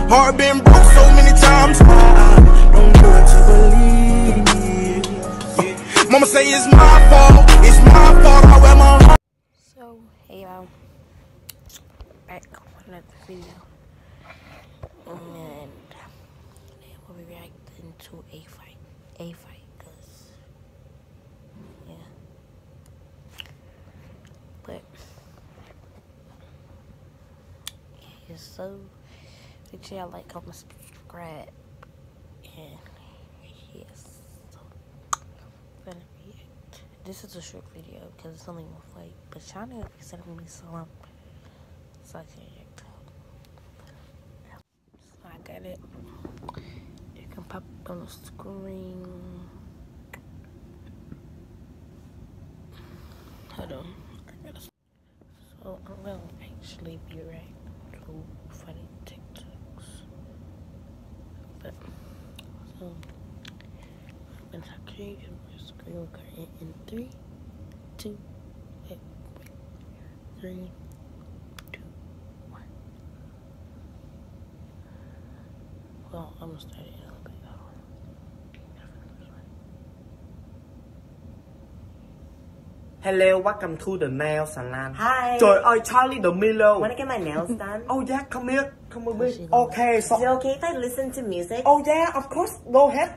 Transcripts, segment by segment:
Heart been broke so many times. I don't know what to believe. Mama say it's my fault. It's my fault. I wear my heart. So, hey y'all. Back on another video. And we'll be reacting to a fight, cause yeah. But yeah, so make sure y'all like, comment, subscribe, and yes, so I'm gonna react. This is a short video because it's only one fight, but y'all need to be sending me some so I can react. So I got it. You can pop it on the screen. Hold on. So I'm gonna actually be reacting to funny TikToks. But so I'm gonna create a screen recording in 3, 2, 3, 2, 1. Well, I'm gonna start it in a little bit. Hello, welcome to the nail salon. Hi. Trời ơi, Charlie D'Amelio. Wanna get my nails done? Oh yeah, come here. Come with me. Okay, so... Is it okay if I listen to music? Oh yeah, of course. Go ahead.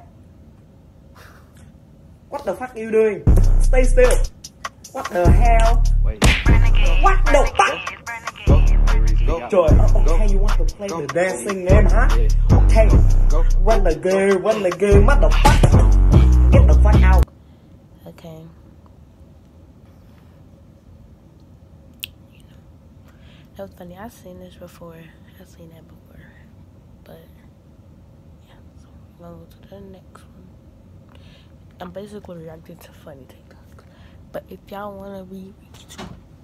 What the fuck are you doing? Stay still. What the hell? Wait. What the fuck? Go. Trời ơi, okay, you want to play the dancing game, huh? Okay. Run the game, what the fuck? Get the fuck out. Okay. That was funny. I've seen this before. I've seen that before. But yeah, so we're gonna go to the next one. I'm basically reacting to funny TikToks. But if y'all wanna read to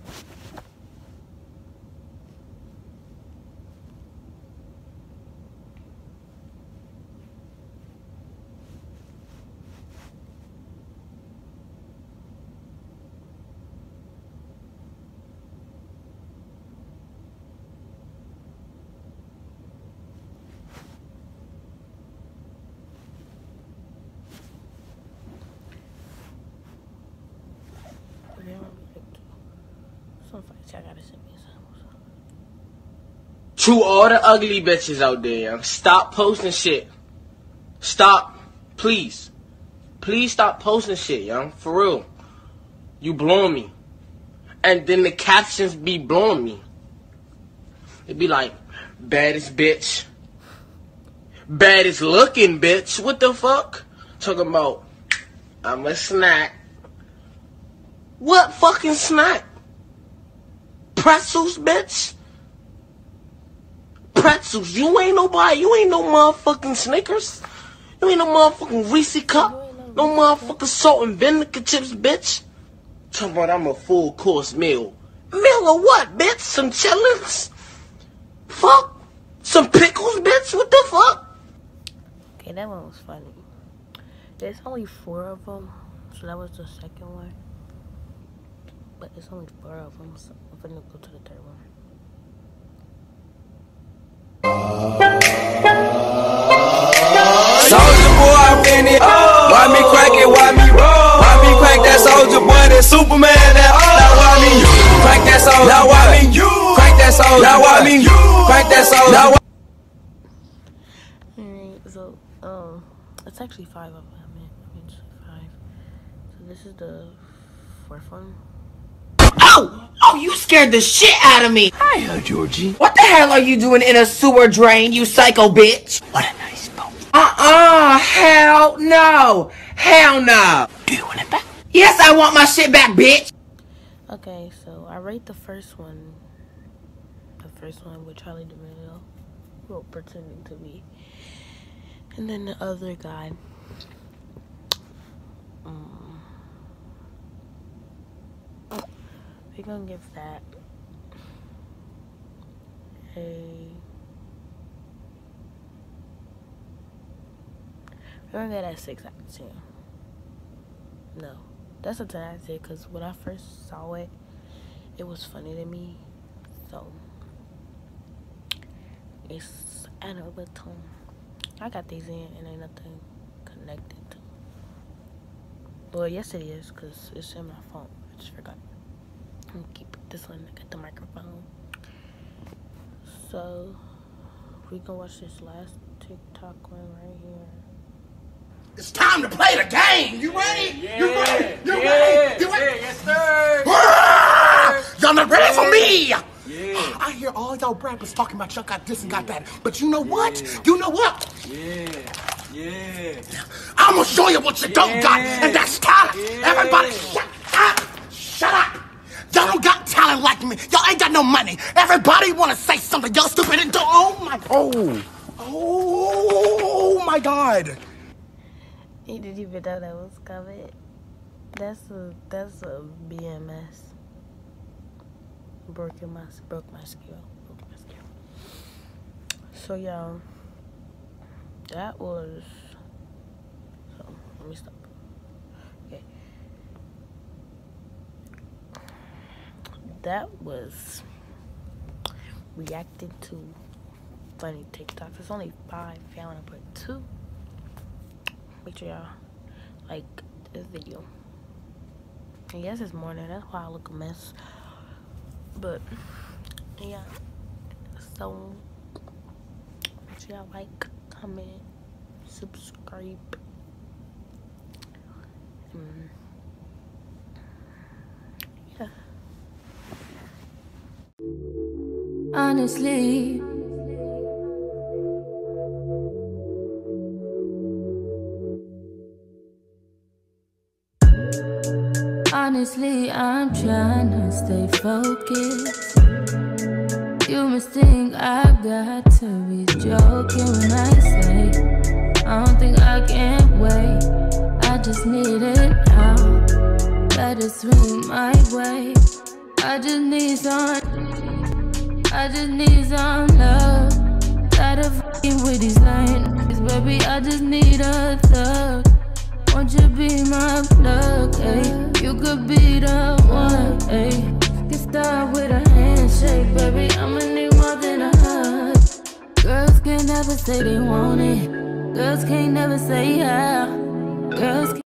some fights, y'all gotta send me some. To all the ugly bitches out there, stop posting shit. Stop. Please. Please stop posting shit, young. For real. You blowing me. And then the captions be blowing me. It be like, baddest bitch. Baddest looking bitch. What the fuck? Talking about, I'm a snack. What fucking snack? Pretzels, bitch? Pretzels. You ain't nobody. You ain't no motherfucking Snickers. You ain't no motherfucking Reese cup. No motherfucking salt and vinegar chips, bitch. Talking about I'm a full course meal. Meal of what, bitch? Some chitlins? Fuck. Some pickles, bitch? What the fuck? Okay, that one was funny. There's only 4 of them, so that was the second one. But it's only 4 of them, so I'm gonna go to the 3rd one. Soldier boy, I'm in it. Why me crack it? Why me roll? Why me crack that soldier boy? That Superman? That now why me you crack that soldier? Now why me you crack that soldier? Now why me you crack that soldier? Now why? Alright, so it's actually 5 of them. I mean 5. So this is the 4th one. Oh! Oh, you scared the shit out of me! Hiya, Georgie. What the hell are you doing in a sewer drain, you psycho bitch? What a nice boat. Hell no! Hell no! Do you want it back? Yes, I want my shit back, bitch! Okay, so I rate the first one. The first one with Charlie D'Amelio, well, pretending to be. And then the other guy. We're gonna give that a... We're gonna get that 6 out of 10. No, that's a 10 out of 10 because when I first saw it, it was funny to me. So It's at a little. I got these in and ain't nothing connected to. Well, yes it is, because it's in my phone. I just forgot. I'm gonna keep this one. I got the microphone. So, we can watch this last TikTok one right here. It's time to play the game. You ready? Yeah, You ready? You yeah, ready? You ready? yes, sir. Y'all not ready for me? Yeah. I hear all y'all rappers talking about y'all got this and got that. But you know what? You know what? Yeah. I'm gonna show you what you don't got, and that's talent. Everybody shut up. Shut up. Y'all don't got talent like me. Y'all ain't got no money. Everybody wanna say something. Y'all stupid and oh my God. You didn't even know that was coming. That's a BMS. Broke my skill. So y'all, that was. So let me stop. Okay. That was reacting to funny TikToks. It's only 5. If y'all wanna put 2. Make sure y'all like this video. And yes, it's morning. That's why I look a mess. But yeah, so make sure y'all like, comment, subscribe. Yeah. Honestly, I'm trying to stay focused. You must think I got to be joking when I say I don't think I can wait. I just need it now. Let it swing my way. I just need some love. Tired of fucking with these lines, baby. I just need a thug. Won't you be my plug, ayy? You could be the one, ayy. Get started with a handshake, baby. I'ma need more than a hug. Girls can't never say they want it. Girls can't never say how. Girls can't